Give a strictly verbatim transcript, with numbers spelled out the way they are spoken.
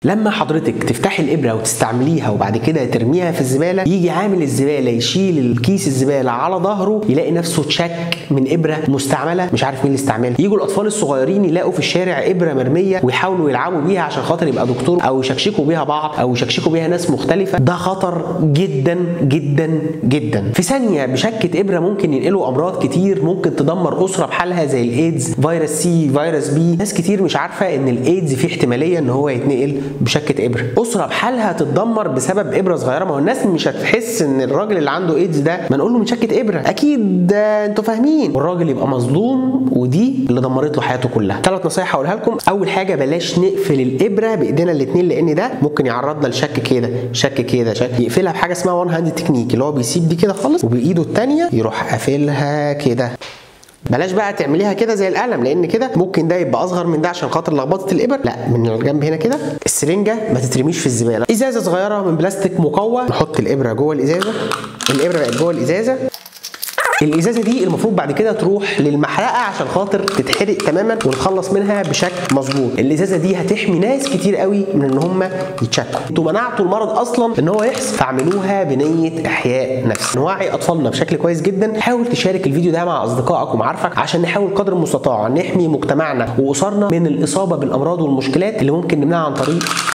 لما حضرتك تفتحي الابره وتستعمليها وبعد كده ترميها في الزباله، يجي عامل الزباله يشيل الكيس الزباله على ظهره يلاقي نفسه اتشك من ابره مستعمله مش عارف مين اللي استعملها. يجوا الاطفال الصغيرين يلاقوا في الشارع ابره مرميه ويحاولوا يلعبوا بيها عشان خاطر يبقى دكتور، او يشكشكوا بيها بعض، او يشكشكوا بيها ناس مختلفه. ده خطر جدا جدا جدا. في ثانيه بشكه ابره ممكن ينقلوا امراض كتير، ممكن تدمر اسره بحالها زي الايدز، فيروس سي، فيروس بي. ناس كتير مش عارفه ان الايدز فيه احتماليه ان هو يتنقل بشكه ابره. اسره بحالها تتدمر بسبب ابره صغيره. ما هو الناس مش هتحس ان الراجل اللي عنده ايدز ده ما نقول له من شكه ابره، اكيد انتوا فاهمين، والراجل يبقى مظلوم، ودي اللي دمرت له حياته كلها. ثلاث نصايح هقولها لكم. اول حاجه بلاش نقفل الابره بايدينا الاثنين، لان ده ممكن يعرضنا لشك كده شك كده شك. يقفلها بحاجه اسمها وان هاند تكنيك، اللي هو بيسيب دي كده خالص وبايده الثانيه يروح قافلها كده. بلاش بقى تعمليها كده زي القلم، لان كده ممكن ده يبقى اصغر من ده عشان خاطر لخبطه الابر. لا، من الجنب هنا كده. السرنجه ما تترميش في الزباله. ازازه صغيره من بلاستيك مقوى، نحط الابره جوه الازازه. الابره بقت جوه الازازه. الازازه دي المفروض بعد كده تروح للمحرقه عشان خاطر تتحرق تماما ونخلص منها بشكل مظبوط. الازازه دي هتحمي ناس كتير قوي من ان هم يتشكوا. انتوا منعتوا المرض اصلا ان هو يحصل، فاعملوها بنيه احياء نفس. نوعي اطفالنا بشكل كويس جدا. حاول تشارك الفيديو ده مع اصدقائك ومعارفك عشان نحاول قدر المستطاع نحمي مجتمعنا واسرنا من الاصابه بالامراض والمشكلات اللي ممكن نمنعها عن طريق